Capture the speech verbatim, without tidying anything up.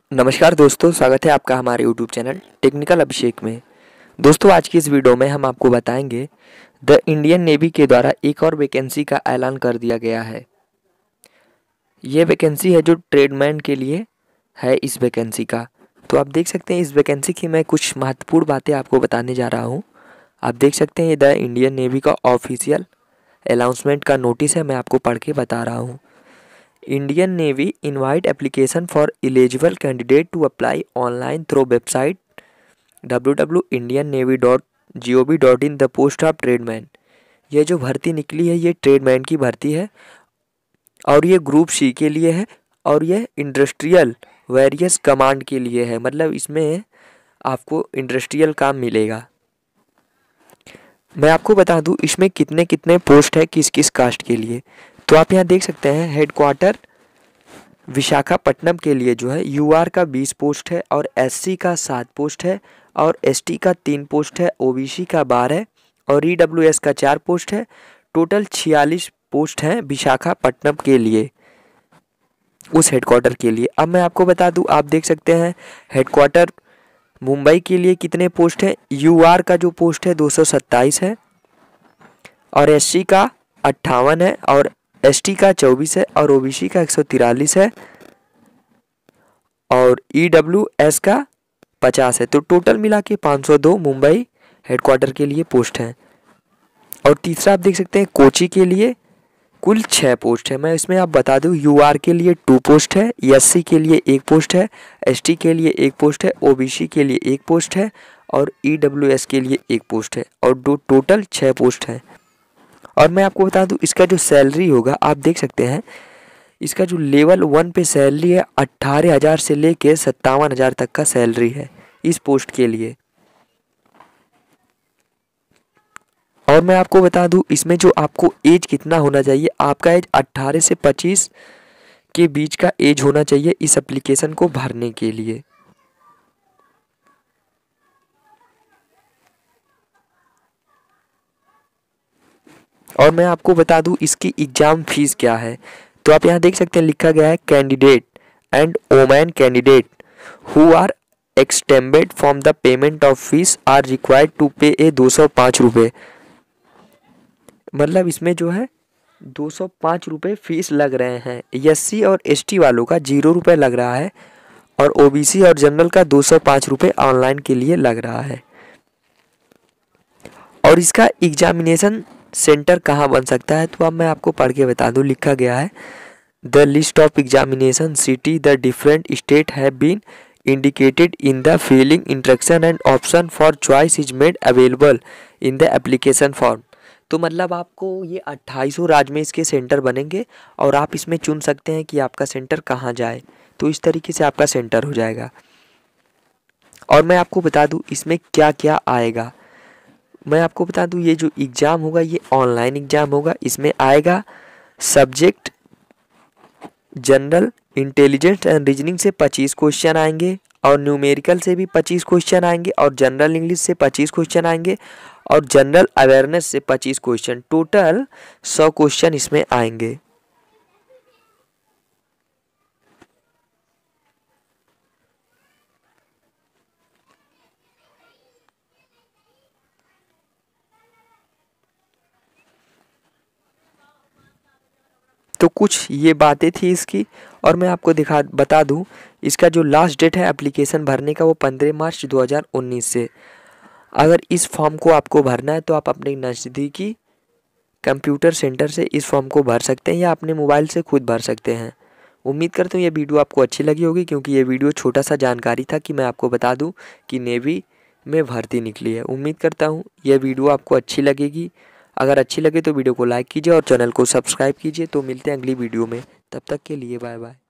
नमस्कार दोस्तों, स्वागत है आपका हमारे यूट्यूब चैनल टेक्निकल अभिषेक में। दोस्तों, आज की इस वीडियो में हम आपको बताएंगे द इंडियन नेवी के द्वारा एक और वैकेंसी का ऐलान कर दिया गया है। ये वैकेंसी है जो ट्रेडमैन के लिए है। इस वैकेंसी का तो आप देख सकते हैं, इस वैकेंसी की मैं कुछ महत्वपूर्ण बातें आपको बताने जा रहा हूँ। आप देख सकते हैं, ये द इंडियन नेवी का ऑफिशियल अनाउंसमेंट का नोटिस है। मैं आपको पढ़ के बता रहा हूँ। Indian Navy invite application for eligible candidate to apply online through website w w w dot indian navy dot gov dot in the post of tradesman। ये जो भर्ती निकली है ये ट्रेडमैन की भर्ती है और ये ग्रुप सी के लिए है और ये इंडस्ट्रियल वेरियस कमांड के लिए है। मतलब इसमें आपको इंडस्ट्रियल काम मिलेगा। मैं आपको बता दूं इसमें कितने कितने पोस्ट है किस किस कास्ट के लिए। तो आप यहाँ देख सकते हैं, हेडक्वार्टर विशाखापट्टनम के लिए जो है यूआर का बीस पोस्ट है और एससी का सात पोस्ट है और एसटी का तीन पोस्ट है, ओबीसी का बारह और ईडब्ल्यूएस का चार पोस्ट है। टोटल छियालीस पोस्ट हैं विशाखापट्टनम के लिए, उस हेडक्वार्टर के लिए। अब मैं आपको बता दूं, आप देख सकते हैं हेडक्वार्टर मुंबई के लिए कितने पोस्ट हैं। यूआर का जो पोस्ट है दो सौ सत्ताईस है और एससी का अट्ठावन है और एसटी का चौबीस है और ओबीसी का एक सौ तिरालीस है और ईडब्ल्यूएस का पचास है। तो टोटल मिला के पाँच सौ दो मुंबई हेडक्वार्टर के लिए पोस्ट हैं। और तीसरा आप देख सकते हैं कोची के लिए कुल छः पोस्ट है। मैं इसमें आप बता दूं, यूआर के लिए टू पोस्ट है, एससी के लिए एक पोस्ट है, एसटी के लिए एक पोस्ट है, ओबीसी के लिए एक पोस्ट है और ईडब्ल्यूएस के लिए एक पोस्ट है और दो टोटल छः पोस्ट हैं। और मैं आपको बता दूं इसका जो सैलरी होगा, आप देख सकते हैं इसका जो लेवल वन पे सैलरी है अट्ठारह हज़ार से लेके सत्तावन हज़ार तक का सैलरी है इस पोस्ट के लिए। और मैं आपको बता दूं इसमें जो आपको एज कितना होना चाहिए, आपका एज अट्ठारह से पच्चीस के बीच का एज होना चाहिए इस एप्लीकेशन को भरने के लिए। और मैं आपको बता दूं इसकी एग्ज़ाम फीस क्या है। तो आप यहाँ देख सकते हैं लिखा गया है, candidate and women candidate who are exempted from the payment of fee are required to pay a दो सौ पाँच रुपये। मतलब इसमें जो है दो सौ पाँच रुपये फीस लग रहे हैं। एससी और एसटी वालों का जीरो रुपये लग रहा है और ओबीसी और जनरल का दो सौ पाँच रुपये ऑनलाइन के लिए लग रहा है। और इसका एग्जामिनेशन सेंटर कहाँ बन सकता है, तो अब मैं आपको पढ़ के बता दूं। लिखा गया है, the list of examination city the different state have been indicated in the filling instruction and option for choice is made available in the application form. तो मतलब आपको ये अट्ठाईसों राज्य में इसके सेंटर बनेंगे और आप इसमें चुन सकते हैं कि आपका सेंटर कहाँ जाए। तो इस तरीके से आपका सेंटर हो जाएगा। और मैं आपको बता दूँ इसमें क्या क्या आएगा। मैं आपको बता दूं ये जो एग्ज़ाम होगा ये ऑनलाइन एग्ज़ाम होगा। इसमें आएगा subject general intelligence and reasoning से पच्चीस क्वेश्चन आएंगे और न्यूमेरिकल से भी पच्चीस क्वेश्चन आएंगे और जनरल इंग्लिश से पच्चीस क्वेश्चन आएंगे और जनरल अवेयरनेस से पच्चीस क्वेश्चन। टोटल सौ क्वेश्चन इसमें आएंगे। तो कुछ ये बातें थी इसकी। और मैं आपको दिखा बता दूं इसका जो लास्ट डेट है एप्लीकेशन भरने का वो पंद्रह मार्च दो हज़ार उन्नीस से। अगर इस फॉर्म को आपको भरना है तो आप अपने नज़दीकी कंप्यूटर सेंटर से इस फॉर्म को भर सकते हैं या अपने मोबाइल से खुद भर सकते हैं। उम्मीद करता हूँ ये वीडियो आपको अच्छी लगी होगी, क्योंकि ये वीडियो छोटा सा जानकारी था कि मैं आपको बता दूँ कि नेवी में भर्ती निकली है। उम्मीद करता हूँ यह वीडियो आपको अच्छी लगेगी। अगर अच्छी लगे तो वीडियो को लाइक कीजिए और चैनल को सब्सक्राइब कीजिए। तो मिलते हैं अगली वीडियो में, तब तक के लिए बाय बाय।